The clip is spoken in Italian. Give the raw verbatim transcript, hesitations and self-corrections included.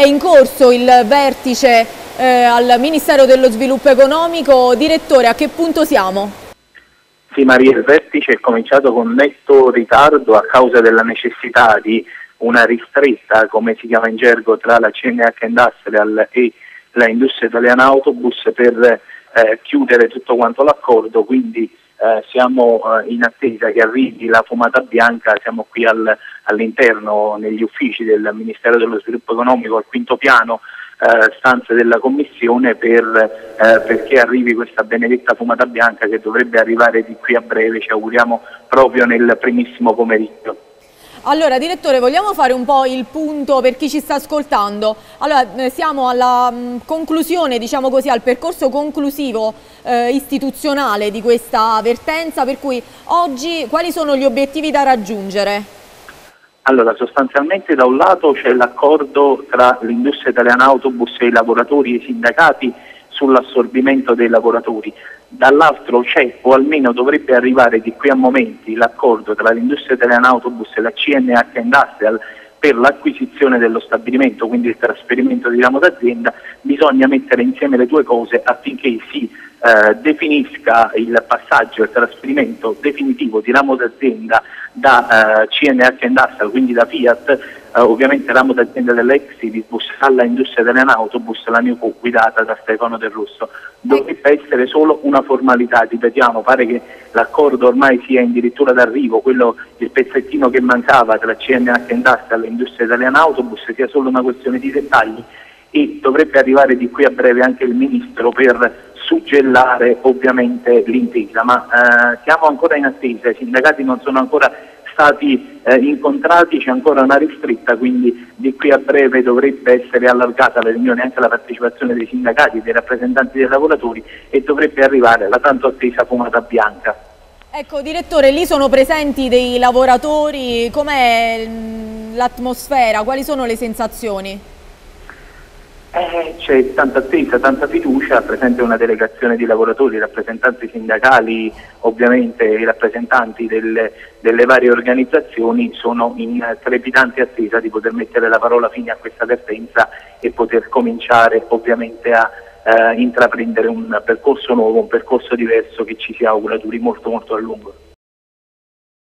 è in corso il vertice eh, al Ministero dello Sviluppo Economico. Direttore, a che punto siamo? Sì Maria, il vertice è cominciato con netto ritardo a causa della necessità di una ristretta, come si chiama in gergo, tra la C N H Industrial e la Industria Italiana Autobus per eh, chiudere tutto quanto l'accordo, quindi eh, siamo eh, in attesa che arrivi la fumata bianca. Siamo qui al, all'interno, negli uffici del Ministero dello Sviluppo Economico, al quinto piano, eh, stanze della Commissione, per, eh, perché arrivi questa benedetta fumata bianca che dovrebbe arrivare di qui a breve, ci auguriamo proprio nel primissimo pomeriggio. Allora, direttore, vogliamo fare un po' il punto per chi ci sta ascoltando? Allora, eh, siamo alla mh, conclusione, diciamo così, al percorso conclusivo eh, istituzionale di questa vertenza, per cui oggi quali sono gli obiettivi da raggiungere? Allora, sostanzialmente da un lato c'è l'accordo tra l'Industria Italiana Autobus e i lavoratori e i sindacati sull'assorbimento dei lavoratori, dall'altro c'è, o almeno dovrebbe arrivare di qui a momenti, l'accordo tra l'Industria Italiana Autobus e la C N H Industrial per l'acquisizione dello stabilimento, quindi il trasferimento di ramo d'azienda. Bisogna mettere insieme le due cose affinché si eh, definisca il passaggio e il trasferimento definitivo di ramo d'azienda da eh, C N H Industrial, quindi da Fiat, Uh, ovviamente ramo d'azienda dell'ex Irisbus, alla Industria Italiana Autobus, la Newco guidata da Stefano Del Russo. Dovrebbe essere solo una formalità, ripetiamo, pare che l'accordo ormai sia addirittura d'arrivo, quello, il pezzettino che mancava tra C N H Industrial e l'Industria Italiana Autobus sia solo una questione di dettagli, e dovrebbe arrivare di qui a breve anche il Ministro per suggellare ovviamente l'intesa, ma uh, siamo ancora in attesa, i sindacati non sono ancora stati eh, incontrati, c'è ancora una ristretta, quindi di qui a breve dovrebbe essere allargata la riunione anche alla partecipazione dei sindacati e dei rappresentanti dei lavoratori, e dovrebbe arrivare la tanto attesa fumata bianca. Ecco, direttore, lì sono presenti dei lavoratori, com'è l'atmosfera, quali sono le sensazioni? Eh, c'è tanta attesa, tanta fiducia, presente una delegazione di lavoratori, rappresentanti sindacali, ovviamente i rappresentanti delle, delle varie organizzazioni sono in trepidante attesa di poter mettere la parola fine a questa vertenza e poter cominciare ovviamente a eh, intraprendere un percorso nuovo, un percorso diverso che ci si augura duri molto molto a lungo.